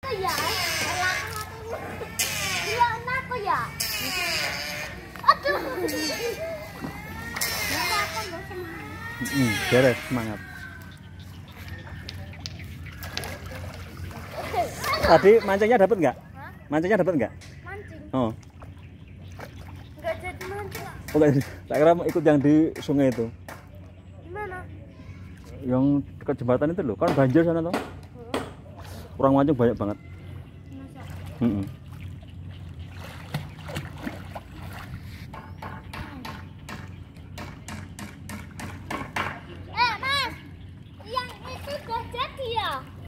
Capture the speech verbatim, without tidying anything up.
ya. Iya, aku ya. Aduh. Hmm, beres, semangat. Tadi mancingnya dapat nggak? Mancingnya dapat nggak? Mancing. Oh. Nggak jadi mancing. Oh, nggak jadi. Tak kira mau ikut yang di sungai itu. Gimana? Yang dekat jembatan itu loh, kan banjir sana tuh. Orang mancing banyak banget. Masa? Mm -mm.